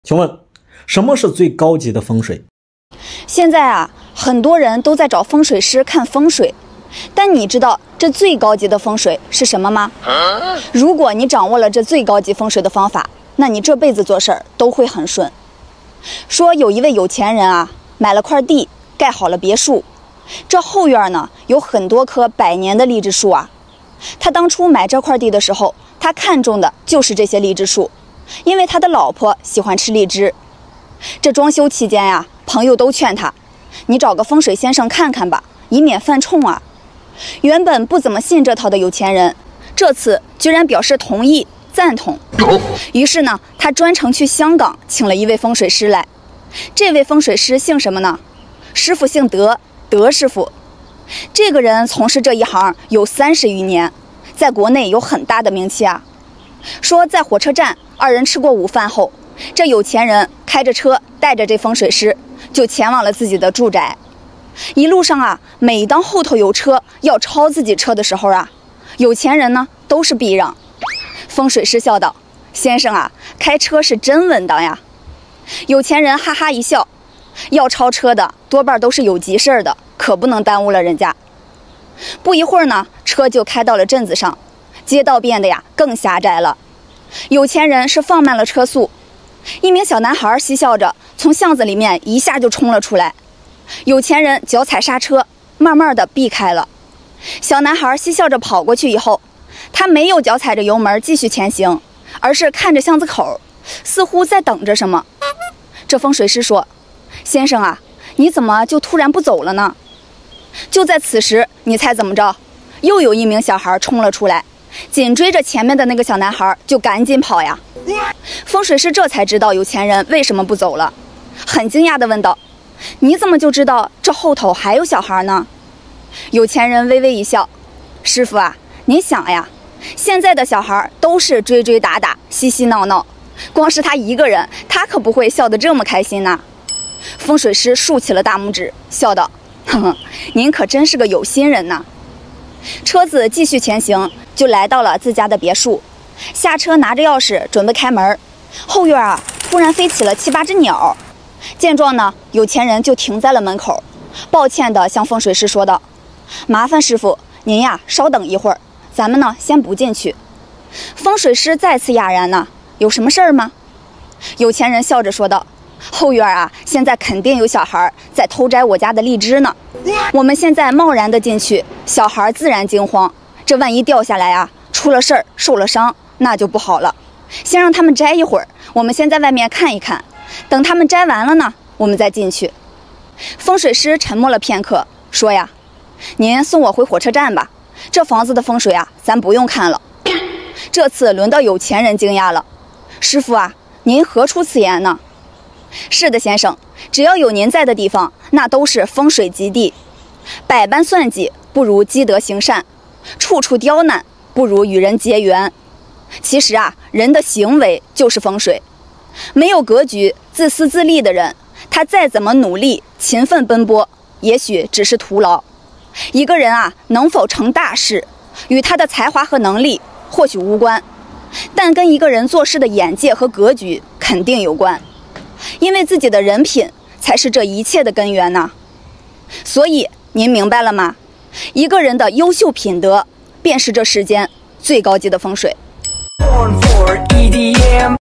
请问，什么是最高级的风水？ 现在啊，很多人都在找风水师看风水，但你知道这最高级的风水是什么吗？如果你掌握了这最高级风水的方法，那你这辈子做事儿都会很顺。说有一位有钱人啊，买了块地，盖好了别墅，这后院呢有很多棵100年的荔枝树啊。他当初买这块地的时候，他看中的就是这些荔枝树，因为他的老婆喜欢吃荔枝。这装修期间呀，朋友都劝他，你找个风水先生看看吧，以免犯冲啊。原本不怎么信这套的有钱人，这次居然表示同意赞同。于是呢，他专程去香港请了一位风水师来。这位风水师姓什么呢？师傅姓德，德师傅。这个人从事这一行有30余年，在国内有很大的名气啊。说在火车站，二人吃过午饭后，这有钱人开着车带着这风水师就前往了自己的住宅。一路上啊，每当后头有车要超自己车的时候啊，有钱人呢都是避让。风水师笑道：“先生啊，开车是真稳当呀。”有钱人哈哈一笑，要超车的多半都是有急事的，可不能耽误了人家。不一会儿呢，车就开到了镇子上，街道变得呀更狭窄了。有钱人是放慢了车速，一名小男孩嬉笑着从巷子里面一下就冲了出来。有钱人脚踩刹车，慢慢的避开了。小男孩嬉笑着跑过去以后，他没有脚踩着油门继续前行，而是看着巷子口，似乎在等着什么。这风水师说：“先生啊，你怎么就突然不走了呢？”就在此时，你猜怎么着？又有一名小孩冲了出来，紧追着前面的那个小男孩就赶紧跑呀。风水师这才知道有钱人为什么不走了，很惊讶地问道：“你怎么就知道这后头还有小孩呢？”有钱人微微一笑：“师傅啊，您想呀，现在的小孩都是追追打打，嬉嬉闹闹，光是他一个人，他可不会笑得这么开心呐。”风水师竖起了大拇指，笑道：“呵呵，您可真是个有心人呐。”车子继续前行，就来到了自家的别墅。下车拿着钥匙准备开门，后院啊突然飞起了7、8只鸟。见状呢，有钱人就停在了门口，抱歉地向风水师说道：“麻烦师傅您呀稍等一会儿，咱们呢先不进去。”风水师再次哑然呢：“有什么事儿吗？”有钱人笑着说道：“后院啊现在肯定有小孩在偷摘我家的荔枝呢，我们现在贸然的进去，小孩自然惊慌，这万一掉下来啊出了事儿受了伤，那就不好了。先让他们摘一会儿，我们先在外面看一看，等他们摘完了呢，我们再进去。”风水师沉默了片刻，说呀：“您送我回火车站吧，这房子的风水啊咱不用看了。”这次轮到有钱人惊讶了：“师傅啊，您何出此言呢？”“是的，先生，只要有您在的地方，那都是风水极地。百般算计不如积德行善，处处刁难不如与人结缘。其实啊，人的行为就是风水。没有格局、自私自利的人，他再怎么努力、勤奋奔波，也许只是徒劳。一个人啊，能否成大事，与他的才华和能力或许无关，但跟一个人做事的眼界和格局肯定有关。因为自己的人品才是这一切的根源呐。所以您明白了吗？一个人的优秀品德，便是这世间最高级的风水。